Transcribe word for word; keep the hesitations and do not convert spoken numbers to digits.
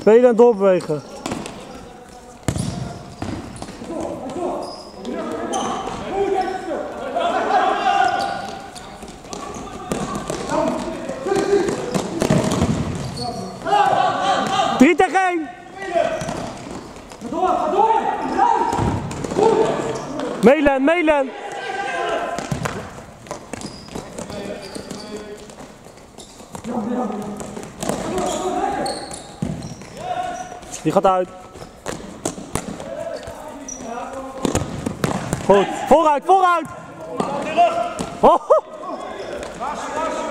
Spelen en doorbewegen. Drie tegen één. Ga door, ga door. Meelen, meelen. Die gaat uit. Goed, vooruit, vooruit. Oh.